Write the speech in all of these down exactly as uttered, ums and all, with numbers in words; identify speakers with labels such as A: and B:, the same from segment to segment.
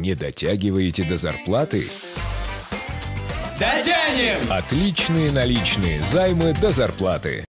A: Не дотягиваете до зарплаты?
B: Дотянем!
A: Отличные наличные займы до зарплаты.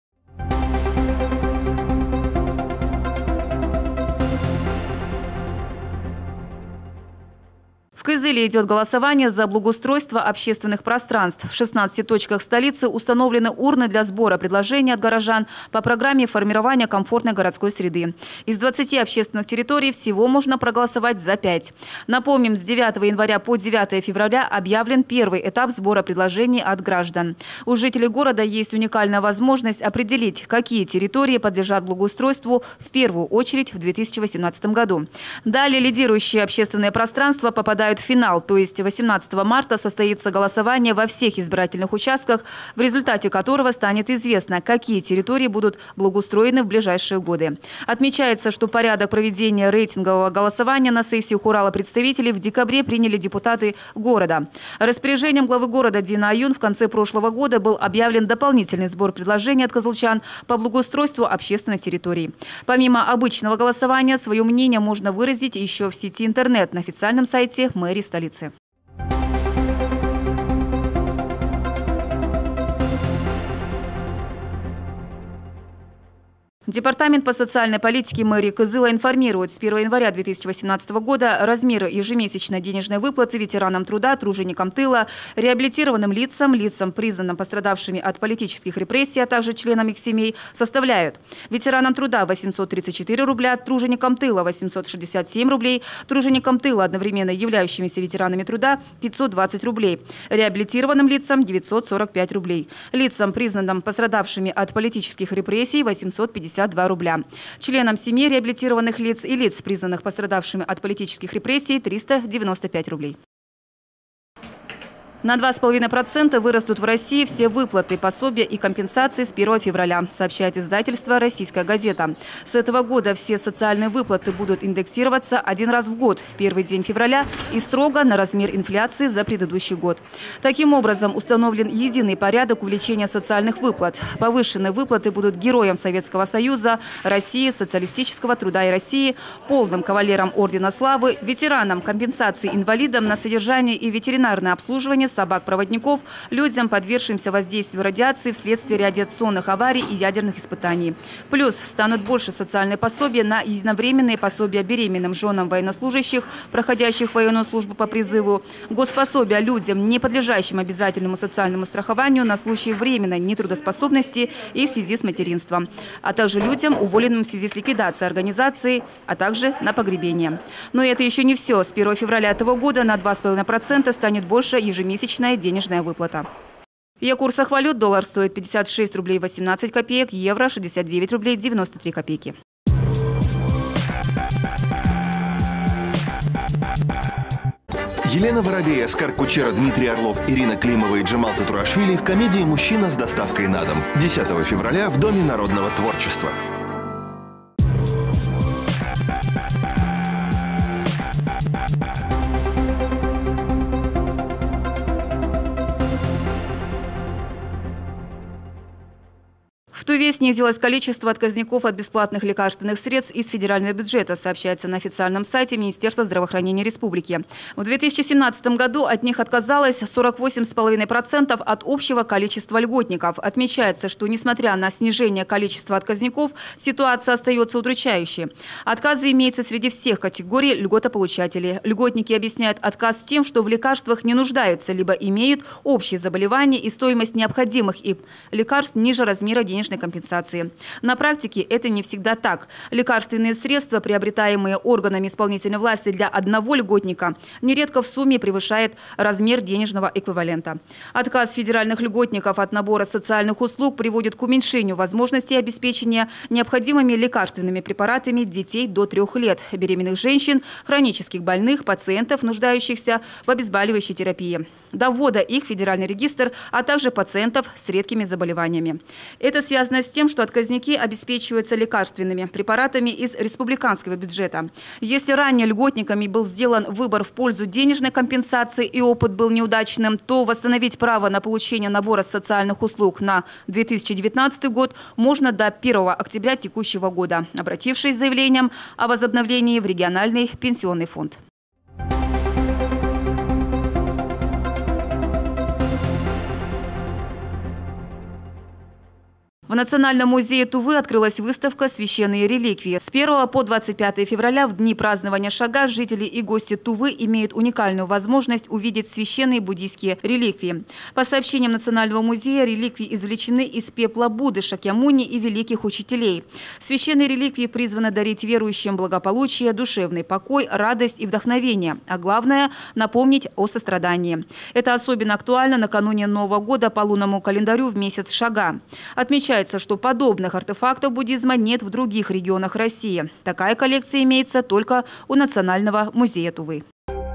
C: В Кызыле идет голосование за благоустройство общественных пространств. В шестнадцати точках столицы установлены урны для сбора предложений от горожан по программе формирования комфортной городской среды. Из двадцати общественных территорий всего можно проголосовать за пять. Напомним, с девятого января по девятое февраля объявлен первый этап сбора предложений от граждан. У жителей города есть уникальная возможность определить, какие территории подлежат благоустройству в первую очередь в две тысячи восемнадцатом году. Далее лидирующие общественные пространства попадают в финал, то есть восемнадцатого марта состоится голосование во всех избирательных участках, в результате которого станет известно, какие территории будут благоустроены в ближайшие годы. Отмечается, что порядок проведения рейтингового голосования на сессии Хурала представителей в декабре приняли депутаты города. Распоряжением главы города Дина Аюн в конце прошлого года был объявлен дополнительный сбор предложений от кызылчан по благоустройству общественных территорий. Помимо обычного голосования, свое мнение можно выразить еще в сети интернет на официальном сайте мэрии столицы. Департамент по социальной политике мэрии Кызыла информирует, с первого января две тысячи восемнадцатого года размеры ежемесячной денежной выплаты ветеранам труда, труженикам тыла, реабилитированным лицам, лицам, признанным пострадавшими от политических репрессий, а также членам их семей, составляют: ветеранам труда восемьсот тридцать четыре рубля, труженикам тыла восемьсот шестьдесят семь рублей, труженикам тыла, одновременно являющимися ветеранами труда, пятьсот двадцать рублей, реабилитированным лицам девятьсот сорок пять рублей, лицам, признанным пострадавшими от политических репрессий, восемьсот пятьдесят два рубля. Членам семей реабилитированных лиц и лиц, признанных пострадавшими от политических репрессий, триста девяносто пять рублей. На два с половиной процента вырастут в России все выплаты, пособия и компенсации с первого февраля, сообщает издательство «Российская газета». С этого года все социальные выплаты будут индексироваться один раз в год, в первый день февраля, и строго на размер инфляции за предыдущий год. Таким образом, установлен единый порядок увеличения социальных выплат. Повышенные выплаты будут героям Советского Союза, России, социалистического труда и России, полным кавалерам Ордена Славы, ветеранам, компенсации инвалидам на содержание и ветеринарное обслуживание собак-проводников, людям, подвергшимся воздействию радиации вследствие радиационных аварий и ядерных испытаний. Плюс станут больше социальные пособия на единовременные пособия беременным женам военнослужащих, проходящих военную службу по призыву, госпособия людям, не подлежащим обязательному социальному страхованию на случай временной нетрудоспособности и в связи с материнством, а также людям, уволенным в связи с ликвидацией организации, а также на погребение. Но это еще не все. С первого февраля этого года на два с половиной процента станет больше ежемесячная денежная выплата. Ее курсах валют: доллар стоит пятьдесят шесть рублей восемнадцать копеек, евро шестьдесят девять рублей девяносто три копейки.
D: Елена Воробей, Оскар Кучера, Дмитрий Орлов, Ирина Климова и Джамал Татурашвили в комедии «Мужчина с доставкой на дом» десятого февраля в Доме народного творчества.
C: В Туве снизилось количество отказников от бесплатных лекарственных средств из федерального бюджета, сообщается на официальном сайте Министерства здравоохранения республики. В две тысячи семнадцатом году от них отказалось сорок восемь и пять десятых процента от общего количества льготников. Отмечается, что несмотря на снижение количества отказников, ситуация остается удручающей. Отказы имеются среди всех категорий льготополучателей. Льготники объясняют отказ тем, что в лекарствах не нуждаются, либо имеют общие заболевания и стоимость необходимых им лекарств ниже размера денежной компенсации. На практике это не всегда так. Лекарственные средства, приобретаемые органами исполнительной власти для одного льготника, нередко в сумме превышает размер денежного эквивалента. Отказ федеральных льготников от набора социальных услуг приводит к уменьшению возможностей обеспечения необходимыми лекарственными препаратами детей до трех лет, беременных женщин, хронических больных, пациентов, нуждающихся в обезболивающей терапии, до ввода их в федеральный регистр, а также пациентов с редкими заболеваниями. Это связано с тем, что отказники обеспечиваются лекарственными препаратами из республиканского бюджета. Если ранее льготниками был сделан выбор в пользу денежной компенсации и опыт был неудачным, то восстановить право на получение набора социальных услуг на две тысячи девятнадцатый год можно до первого октября текущего года, обратившись с заявлением о возобновлении в региональный пенсионный фонд. В Национальном музее Тувы открылась выставка «Священные реликвии». С первого по двадцать пятое февраля в дни празднования Шага жители и гости Тувы имеют уникальную возможность увидеть священные буддийские реликвии. По сообщениям Национального музея, реликвии извлечены из пепла Будды, Шакьямуни и великих учителей. Священные реликвии призваны дарить верующим благополучие, душевный покой, радость и вдохновение, а главное – напомнить о сострадании. Это особенно актуально накануне Нового года по лунному календарю в месяц Шага. Отмечается, что подобных артефактов буддизма нет в других регионах России. Такая коллекция имеется только у Национального музея Тувы.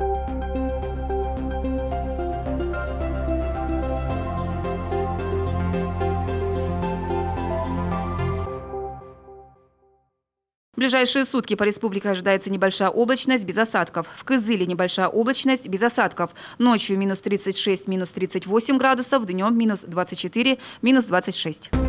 C: В ближайшие сутки по республике ожидается небольшая облачность без осадков. В Кызыле небольшая облачность без осадков. Ночью минус тридцать шесть, минус тридцать восемь градусов, днем минус двадцать четыре, минус двадцать шесть.